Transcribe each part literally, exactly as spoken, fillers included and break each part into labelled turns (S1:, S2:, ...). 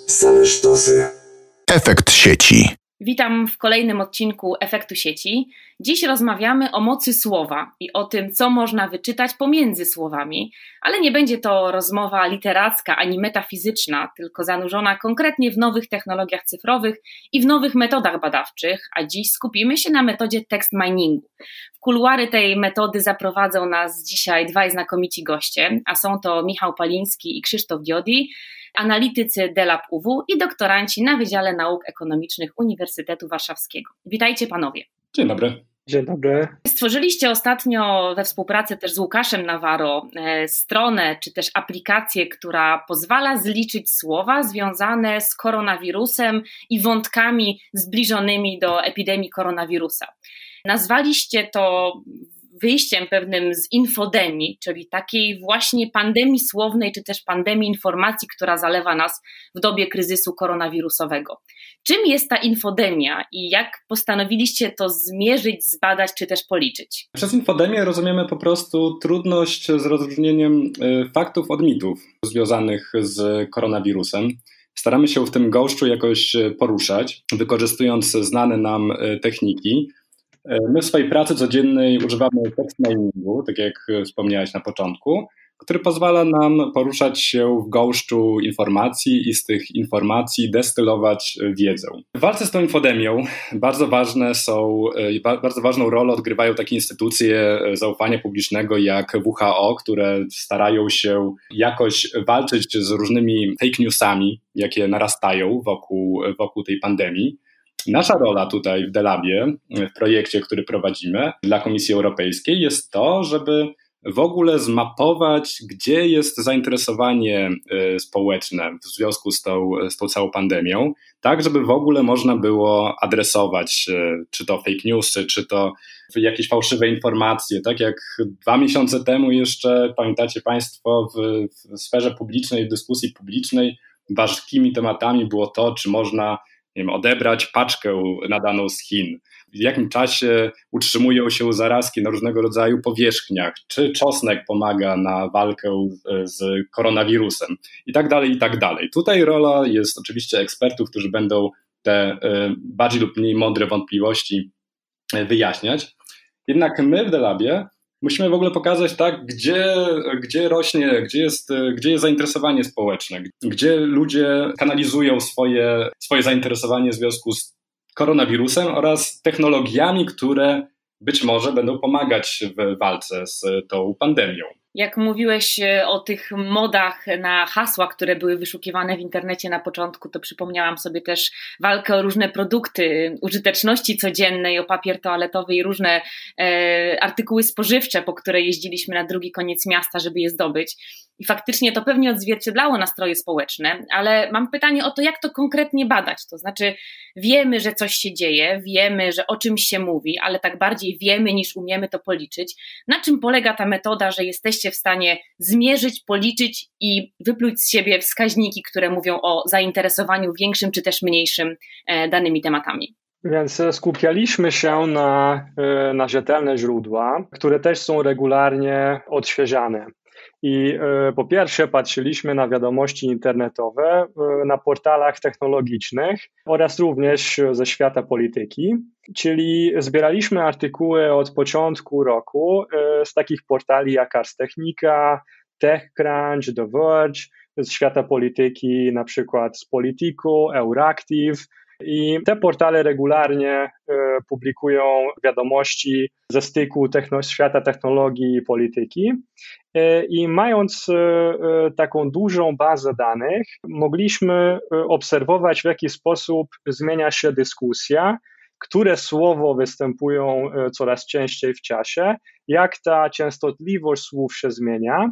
S1: Same sztosy.
S2: Efekt sieci.
S3: Witam w kolejnym odcinku Efektu Sieci. Dziś rozmawiamy o mocy słowa i o tym, co można wyczytać pomiędzy słowami, ale nie będzie to rozmowa literacka ani metafizyczna, tylko zanurzona konkretnie w nowych technologiach cyfrowych i w nowych metodach badawczych, a dziś skupimy się na metodzie text miningu. W kuluary tej metody zaprowadzą nas dzisiaj dwaj znakomici goście, a są to Michał Paliński i Krzysztof Diodi, analitycy DELAB U W i doktoranci na Wydziale Nauk Ekonomicznych Uniwersytetu Warszawskiego. Witajcie panowie.
S4: Dzień dobry.
S5: Dzień dobry.
S3: Stworzyliście ostatnio we współpracy też z Łukaszem Nawaro e, stronę czy też aplikację, która pozwala zliczyć słowa związane z koronawirusem i wątkami zbliżonymi do epidemii koronawirusa. Nazwaliście to wyjściem pewnym z infodemii, czyli takiej właśnie pandemii słownej, czy też pandemii informacji, która zalewa nas w dobie kryzysu koronawirusowego. Czym jest ta infodemia i jak postanowiliście to zmierzyć, zbadać, czy też policzyć?
S4: Przez infodemię rozumiemy po prostu trudność z rozróżnieniem faktów od mitów związanych z koronawirusem. Staramy się w tym gąszczu jakoś poruszać, wykorzystując znane nam techniki. My w swojej pracy codziennej używamy text miningu, tak jak wspomniałeś na początku, który pozwala nam poruszać się w gąszczu informacji i z tych informacji destylować wiedzę. W walce z tą infodemią bardzo ważne są, bardzo ważną rolę odgrywają takie instytucje zaufania publicznego jak W H O, które starają się jakoś walczyć z różnymi fake newsami, jakie narastają wokół, wokół tej pandemii. Nasza rola tutaj w DELABie, w projekcie, który prowadzimy dla Komisji Europejskiej, jest to, żeby w ogóle zmapować, gdzie jest zainteresowanie społeczne w związku z tą, z tą całą pandemią, tak żeby w ogóle można było adresować czy to fake newsy, czy to jakieś fałszywe informacje. Tak jak dwa miesiące temu jeszcze, pamiętacie Państwo, w, w sferze publicznej, w dyskusji publicznej ważkimi tematami było to, czy można nie wiem, odebrać paczkę nadaną z Chin, w jakim czasie utrzymują się zarazki na różnego rodzaju powierzchniach, czy czosnek pomaga na walkę z koronawirusem i tak dalej, i tak dalej. Tutaj rola jest oczywiście ekspertów, którzy będą te bardziej lub mniej mądre wątpliwości wyjaśniać. Jednak my w DELABie musimy w ogóle pokazać tak, gdzie, gdzie rośnie, gdzie jest, gdzie jest zainteresowanie społeczne, gdzie ludzie kanalizują swoje, swoje zainteresowanie w związku z koronawirusem oraz technologiami, które być może będą pomagać w walce z tą pandemią.
S3: Jak mówiłeś o tych modach na hasła, które były wyszukiwane w internecie na początku, to przypomniałam sobie też walkę o różne produkty użyteczności codziennej, o papier toaletowy i różne e, artykuły spożywcze, po które jeździliśmy na drugi koniec miasta, żeby je zdobyć. I faktycznie to pewnie odzwierciedlało nastroje społeczne, ale mam pytanie o to, jak to konkretnie badać. To znaczy wiemy, że coś się dzieje, wiemy, że o czymś się mówi, ale tak bardziej wiemy niż umiemy to policzyć. Na czym polega ta metoda, że jesteście w stanie zmierzyć, policzyć i wypluć z siebie wskaźniki, które mówią o zainteresowaniu większym czy też mniejszym danymi tematami?
S5: Więc skupialiśmy się na, na rzetelne źródła, które też są regularnie odświeżane. I y, po pierwsze patrzyliśmy na wiadomości internetowe y, na portalach technologicznych oraz również ze świata polityki, czyli zbieraliśmy artykuły od początku roku y, z takich portali jak Ars Technica, TechCrunch, The Verge, z świata polityki na przykład z Politico, Euractiv. I te portale regularnie y, publikują wiadomości ze styku techno- świata technologii i polityki. Y, I mając y, y, taką dużą bazę danych, mogliśmy y, obserwować, w jaki sposób zmienia się dyskusja, które słowo występują y, coraz częściej w czasie, jak ta częstotliwość słów się zmienia.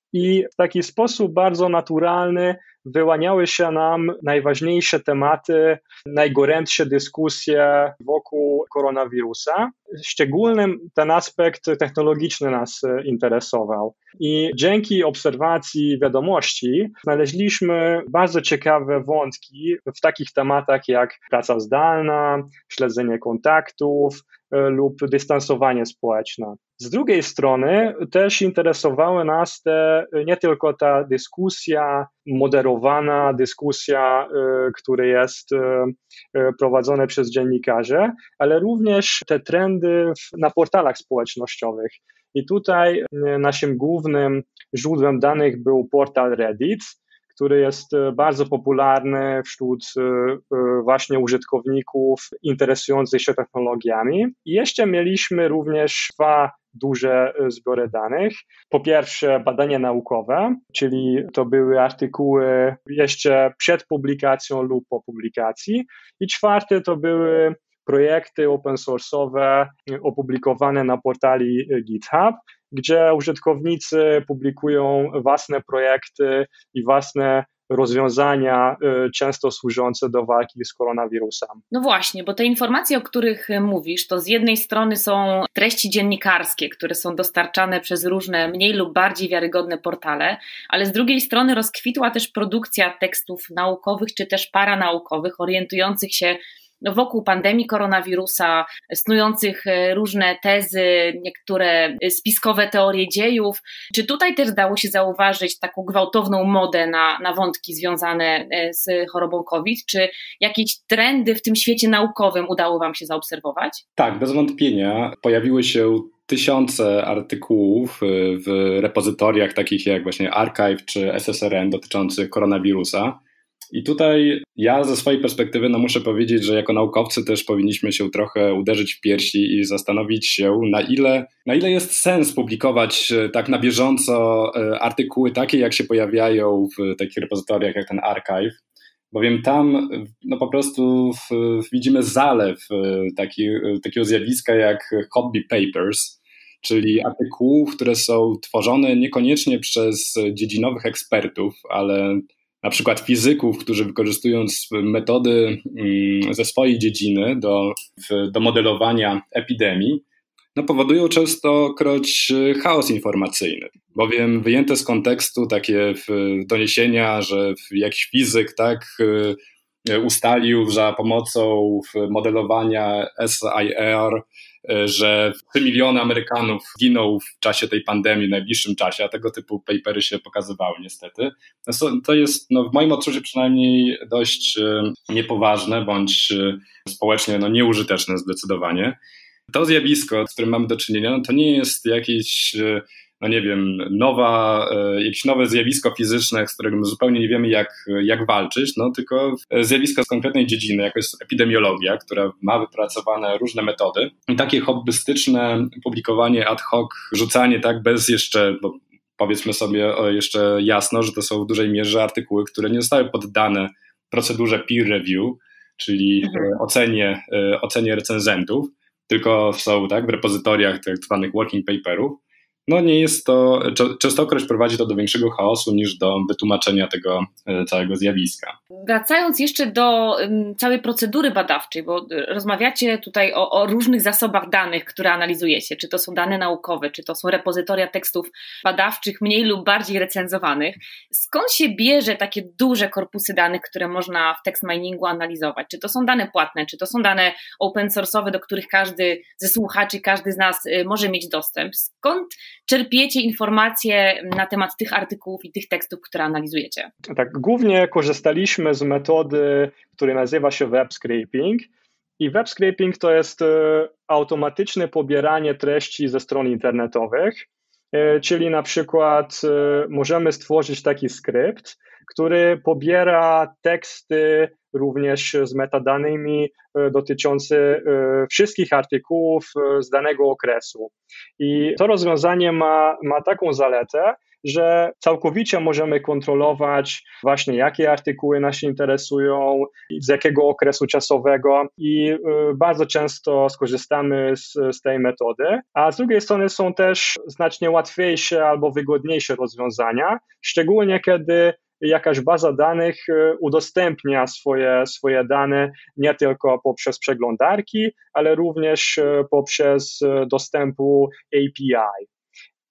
S5: I w taki sposób bardzo naturalny wyłaniały się nam najważniejsze tematy, najgorętsze dyskusje wokół koronawirusa. Szczególnym ten aspekt technologiczny nas interesował. I dzięki obserwacji wiadomości znaleźliśmy bardzo ciekawe wątki w takich tematach jak praca zdalna, śledzenie kontaktów lub dystansowanie społeczne. Z drugiej strony też interesowały nas te że nie tylko ta dyskusja, moderowana dyskusja, która jest prowadzona przez dziennikarzy, ale również te trendy na portalach społecznościowych. I tutaj naszym głównym źródłem danych był portal Reddit, który jest bardzo popularny wśród właśnie użytkowników interesujących się technologiami. I jeszcze mieliśmy również dwa duże zbiory danych. Po pierwsze badania naukowe, czyli to były artykuły jeszcze przed publikacją lub po publikacji. I czwarte to były projekty open source'owe opublikowane na portali GitHub, gdzie użytkownicy publikują własne projekty i własne rozwiązania, często służące do walki z koronawirusem.
S3: No właśnie, bo te informacje, o których mówisz, to z jednej strony są treści dziennikarskie, które są dostarczane przez różne mniej lub bardziej wiarygodne portale, ale z drugiej strony rozkwitła też produkcja tekstów naukowych czy też paranaukowych, orientujących się no wokół pandemii koronawirusa, snujących różne tezy, niektóre spiskowe teorie dziejów. Czy tutaj też dało się zauważyć taką gwałtowną modę na, na wątki związane z chorobą COVID? Czy jakieś trendy w tym świecie naukowym udało Wam się zaobserwować?
S4: Tak, bez wątpienia. Pojawiły się tysiące artykułów w repozytoriach takich jak właśnie Archive czy S S R N dotyczących koronawirusa. I tutaj ja ze swojej perspektywy no muszę powiedzieć, że jako naukowcy też powinniśmy się trochę uderzyć w piersi i zastanowić się, na ile, na ile jest sens publikować tak na bieżąco artykuły takie, jak się pojawiają w takich repozytoriach jak ten Archive, bowiem tam no po prostu w, widzimy zalew taki, takiego zjawiska jak hobby papers, czyli artykułów, które są tworzone niekoniecznie przez dziedzinowych ekspertów, ale na przykład fizyków, którzy wykorzystując metody ze swojej dziedziny do, do modelowania epidemii, no powodują częstokroć chaos informacyjny, bowiem wyjęte z kontekstu takie doniesienia, że jakiś fizyk tak ustalił za pomocą modelowania S I R, że trzy miliony Amerykanów zginął w czasie tej pandemii, w najbliższym czasie, a tego typu papery się pokazywały niestety. To jest no, w moim odczuciu przynajmniej dość niepoważne, bądź społecznie no, nieużyteczne zdecydowanie. To zjawisko, z którym mamy do czynienia, no, to nie jest jakieś, no nie wiem, nowa, jakieś nowe zjawisko fizyczne, z którym zupełnie nie wiemy jak, jak walczyć, no tylko zjawisko z konkretnej dziedziny, jako jest epidemiologia, która ma wypracowane różne metody. I takie hobbystyczne publikowanie ad hoc, rzucanie tak bez jeszcze, bo powiedzmy sobie jeszcze jasno, że to są w dużej mierze artykuły, które nie zostały poddane procedurze peer review, czyli mhm. ocenie, ocenie recenzentów, tylko są tak w repozytoriach tak zwanych working paperów. No nie jest to, częstokroć prowadzi to do większego chaosu niż do wytłumaczenia tego całego zjawiska.
S3: Wracając jeszcze do całej procedury badawczej, bo rozmawiacie tutaj o, o różnych zasobach danych, które analizujecie, czy to są dane naukowe, czy to są repozytoria tekstów badawczych mniej lub bardziej recenzowanych. Skąd się bierze takie duże korpusy danych, które można w text miningu analizować? Czy to są dane płatne, czy to są dane open source'owe, do których każdy ze słuchaczy, każdy z nas może mieć dostęp? Skąd czerpiecie informacje na temat tych artykułów i tych tekstów, które analizujecie?
S5: Tak, głównie korzystaliśmy z metody, która nazywa się web scraping. I web scraping to jest automatyczne pobieranie treści ze stron internetowych, czyli na przykład możemy stworzyć taki skrypt, który pobiera teksty również z metadanymi dotyczące wszystkich artykułów z danego okresu. I to rozwiązanie ma, ma taką zaletę, że całkowicie możemy kontrolować właśnie jakie artykuły nas interesują, z jakiego okresu czasowego i bardzo często skorzystamy z, z tej metody, a z drugiej strony są też znacznie łatwiejsze albo wygodniejsze rozwiązania, szczególnie kiedy jakaś baza danych udostępnia swoje, swoje dane nie tylko poprzez przeglądarki, ale również poprzez dostępu A P I.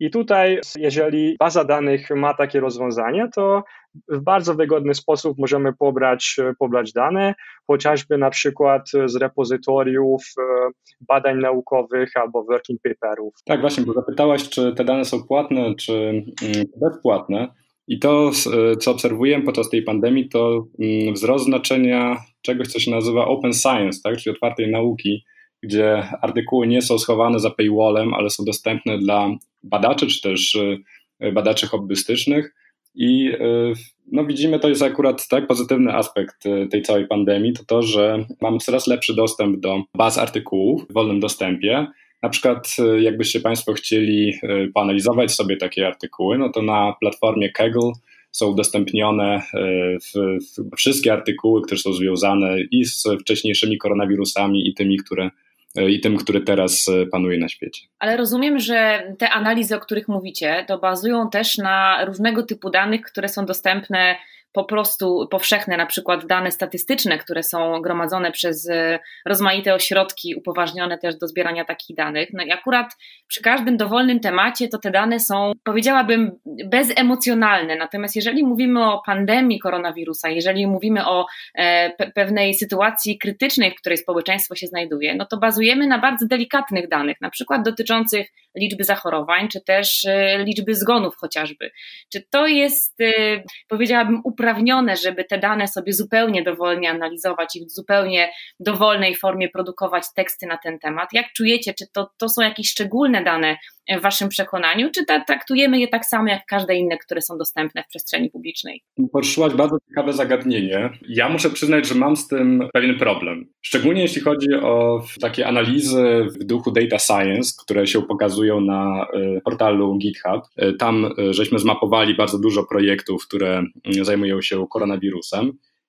S5: I tutaj, jeżeli baza danych ma takie rozwiązanie, to w bardzo wygodny sposób możemy pobrać, pobrać dane, chociażby na przykład z repozytoriów badań naukowych albo working paperów.
S4: Tak, właśnie, bo zapytałaś, czy te dane są płatne, czy bezpłatne. I to, co obserwujemy podczas tej pandemii, to wzrost znaczenia czegoś, co się nazywa open science, tak? Czyli otwartej nauki, gdzie artykuły nie są schowane za paywallem, ale są dostępne dla badaczy, czy też badaczy hobbystycznych. I no, widzimy, to jest akurat tak pozytywny aspekt tej całej pandemii, to to, że mamy coraz lepszy dostęp do baz artykułów w wolnym dostępie. Na przykład jakbyście Państwo chcieli poanalizować sobie takie artykuły, no to na platformie Kaggle są udostępnione w, w wszystkie artykuły, które są związane i z wcześniejszymi koronawirusami i tymi, które i tym, który teraz panuje na świecie.
S3: Ale rozumiem, że te analizy, o których mówicie, to bazują też na różnego typu danych, które są dostępne po prostu powszechne, na przykład dane statystyczne, które są gromadzone przez rozmaite ośrodki upoważnione też do zbierania takich danych. No i akurat przy każdym dowolnym temacie to te dane są, powiedziałabym, bezemocjonalne. Natomiast jeżeli mówimy o pandemii koronawirusa, jeżeli mówimy o e, pe- pewnej sytuacji krytycznej, w której społeczeństwo się znajduje, no to bazujemy na bardzo delikatnych danych, na przykład dotyczących liczby zachorowań, czy też e, liczby zgonów chociażby. Czy to jest, e, powiedziałabym, uprawnione, żeby te dane sobie zupełnie dowolnie analizować i w zupełnie dowolnej formie produkować teksty na ten temat? Jak czujecie, czy to, to są jakieś szczególne dane w waszym przekonaniu, czy ta, traktujemy je tak samo jak każde inne, które są dostępne w przestrzeni publicznej?
S4: Poruszyłaś bardzo ciekawe zagadnienie. Ja muszę przyznać, że mam z tym pewien problem. Szczególnie jeśli chodzi o takie analizy w duchu data science, które się pokazują na portalu GitHub. Tam żeśmy zmapowali bardzo dużo projektów, które zajmują się koronawirusem.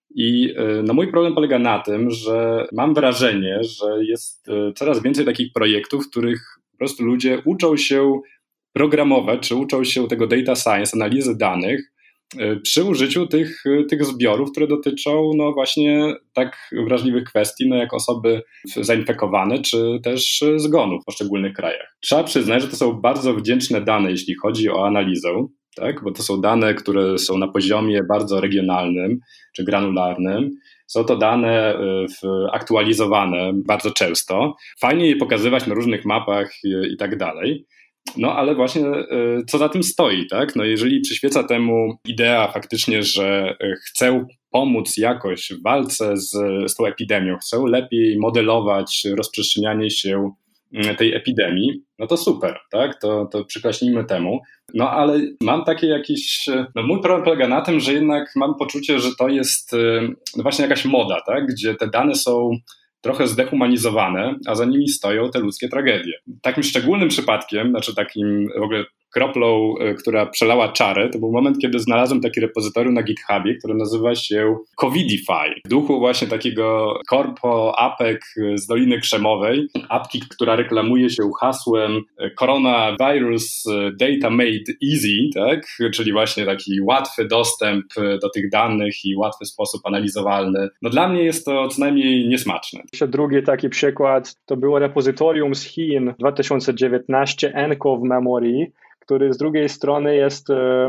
S4: I no, mój problem polega na tym, że mam wrażenie, że jest coraz więcej takich projektów, w których po prostu ludzie uczą się programować, czy uczą się tego data science, analizy danych przy użyciu tych, tych zbiorów, które dotyczą no właśnie tak wrażliwych kwestii, no jak osoby zainfekowane, czy też zgonów w poszczególnych krajach. Trzeba przyznać, że to są bardzo wdzięczne dane, jeśli chodzi o analizę, tak? Bo to są dane, które są na poziomie bardzo regionalnym czy granularnym. Są to dane aktualizowane bardzo często. Fajnie je pokazywać na różnych mapach i tak dalej. No ale właśnie co za tym stoi, tak? No jeżeli przyświeca temu idea faktycznie, że chcę pomóc jakoś w walce z, z tą epidemią, chcę lepiej modelować rozprzestrzenianie się tej epidemii, no to super, tak? To, to przyklaśnijmy temu. No ale mam takie jakieś, no mój problem polega na tym, że jednak mam poczucie, że to jest no właśnie jakaś moda, tak? Gdzie te dane są trochę zdehumanizowane, a za nimi stoją te ludzkie tragedie. Takim szczególnym przypadkiem, znaczy takim w ogóle kroplą, która przelała czarę, to był moment, kiedy znalazłem taki repozytorium na GitHubie, które nazywa się Covidify. W duchu właśnie takiego korpo apek z Doliny Krzemowej, apki, która reklamuje się hasłem Coronavirus Data Made Easy, tak? Czyli właśnie taki łatwy dostęp do tych danych i łatwy sposób analizowalny. No dla mnie jest to co najmniej niesmaczne.
S5: Jeszcze drugi taki przykład, to było repozytorium z Chin dwa tysiące dziewiętnaście ENCOV Memory, który z drugiej strony jest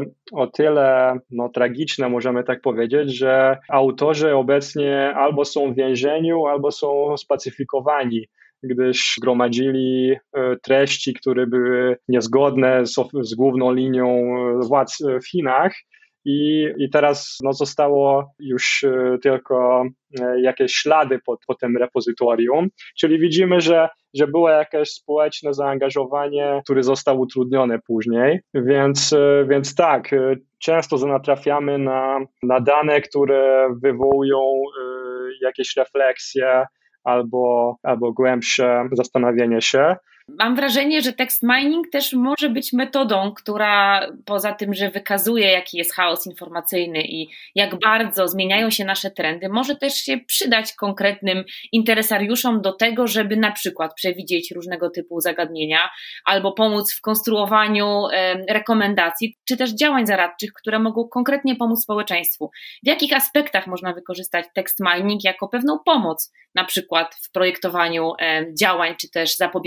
S5: o tyle no, tragiczne, możemy tak powiedzieć, że autorzy obecnie albo są w więzieniu, albo są spacyfikowani, gdyż gromadzili treści, które były niezgodne z, z główną linią władz w Chinach. I, i teraz no, zostało już tylko jakieś ślady po, po tym repozytorium, czyli widzimy, że, że było jakieś społeczne zaangażowanie, które zostało utrudnione później, więc, więc tak, często natrafiamy na, na dane, które wywołują jakieś refleksje albo, albo głębsze zastanowienie się.
S3: Mam wrażenie, że text mining też może być metodą, która poza tym, że wykazuje, jaki jest chaos informacyjny i jak bardzo zmieniają się nasze trendy, może też się przydać konkretnym interesariuszom do tego, żeby na przykład przewidzieć różnego typu zagadnienia albo pomóc w konstruowaniu rekomendacji, czy też działań zaradczych, które mogą konkretnie pomóc społeczeństwu. W jakich aspektach można wykorzystać text mining jako pewną pomoc, na przykład w projektowaniu działań, czy też zapobieganiu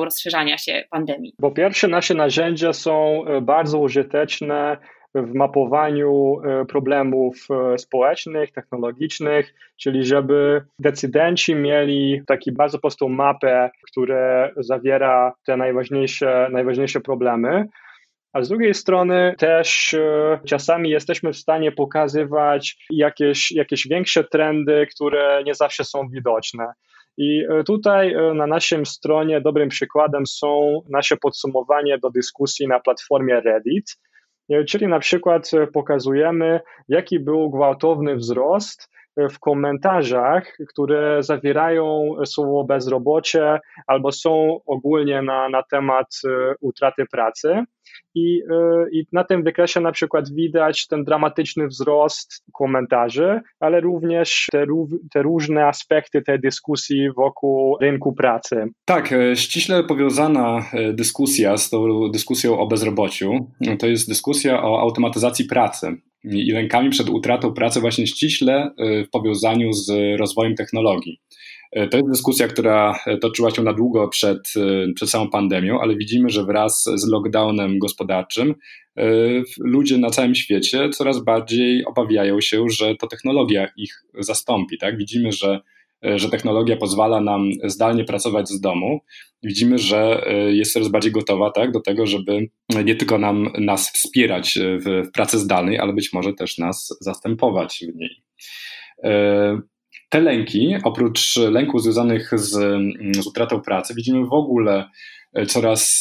S3: rozszerzania się pandemii?
S5: Po pierwsze, nasze narzędzia są bardzo użyteczne w mapowaniu problemów społecznych, technologicznych, czyli żeby decydenci mieli taki bardzo prostą mapę, która zawiera te najważniejsze, najważniejsze problemy. A z drugiej strony też czasami jesteśmy w stanie pokazywać jakieś, jakieś większe trendy, które nie zawsze są widoczne. I tutaj na naszym stronie dobrym przykładem są nasze podsumowania do dyskusji na platformie Reddit, czyli na przykład pokazujemy, jaki był gwałtowny wzrost w komentarzach, które zawierają słowo bezrobocie albo są ogólnie na, na temat utraty pracy. I, I na tym wykresie na przykład widać ten dramatyczny wzrost komentarzy, ale również te, te różne aspekty tej dyskusji wokół rynku pracy.
S4: Tak, ściśle powiązana dyskusja z tą dyskusją o bezrobociu to jest dyskusja o automatyzacji pracy i lękami przed utratą pracy właśnie ściśle w powiązaniu z rozwojem technologii. To jest dyskusja, która toczyła się na długo przed, przed samą pandemią, ale widzimy, że wraz z lockdownem gospodarczym ludzie na całym świecie coraz bardziej obawiają się, że to technologia ich zastąpi. Tak? Widzimy, że, że technologia pozwala nam zdalnie pracować z domu. Widzimy, że jest coraz bardziej gotowa, tak, do tego, żeby nie tylko nam, nas wspierać w, w pracy zdalnej, ale być może też nas zastępować w niej. Te lęki, oprócz lęków związanych z, z utratą pracy, widzimy w ogóle coraz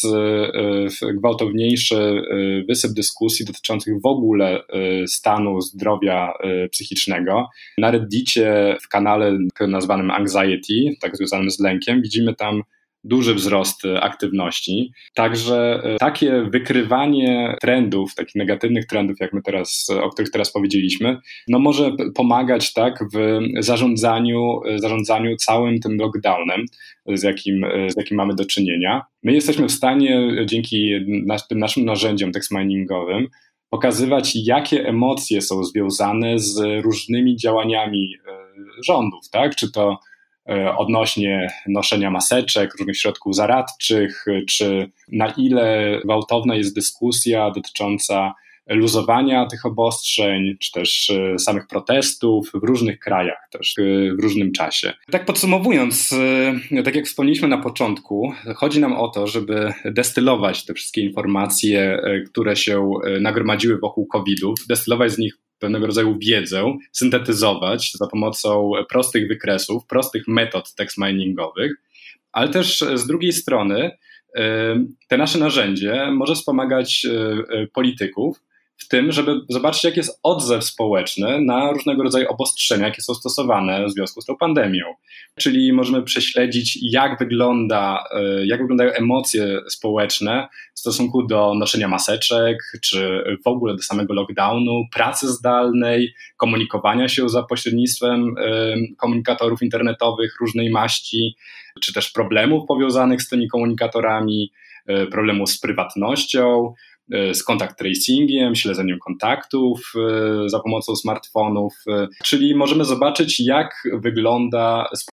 S4: gwałtowniejszy wysyp dyskusji dotyczących w ogóle stanu zdrowia psychicznego. Na Reddicie, w kanale nazwanym Anxiety, tak związanym z lękiem, widzimy tam duży wzrost aktywności. Także takie wykrywanie trendów, takich negatywnych trendów, jak my teraz, o których teraz powiedzieliśmy, no może pomagać tak w zarządzaniu, zarządzaniu całym tym lockdownem, z jakim, z jakim mamy do czynienia. My jesteśmy w stanie dzięki nas, tym naszym narzędziom text miningowym pokazywać, jakie emocje są związane z różnymi działaniami rządów, tak? Czy to odnośnie noszenia maseczek, różnych środków zaradczych, czy na ile gwałtowna jest dyskusja dotycząca luzowania tych obostrzeń, czy też samych protestów w różnych krajach, też w różnym czasie. Tak podsumowując, tak jak wspomnieliśmy na początku, chodzi nam o to, żeby destylować te wszystkie informacje, które się nagromadziły wokół kowidów, destylować z nich pewnego rodzaju wiedzę, syntetyzować za pomocą prostych wykresów, prostych metod text miningowych, ale też z drugiej strony te nasze narzędzie może wspomagać polityków w tym, żeby zobaczyć, jaki jest odzew społeczny na różnego rodzaju obostrzenia, jakie są stosowane w związku z tą pandemią. Czyli możemy prześledzić, jak wygląda, jak wyglądają emocje społeczne w stosunku do noszenia maseczek, czy w ogóle do samego lockdownu, pracy zdalnej, komunikowania się za pośrednictwem komunikatorów internetowych różnej maści, czy też problemów powiązanych z tymi komunikatorami, problemów z prywatnością, z contact tracingiem, śledzeniem kontaktów za pomocą smartfonów, czyli możemy zobaczyć, jak wygląda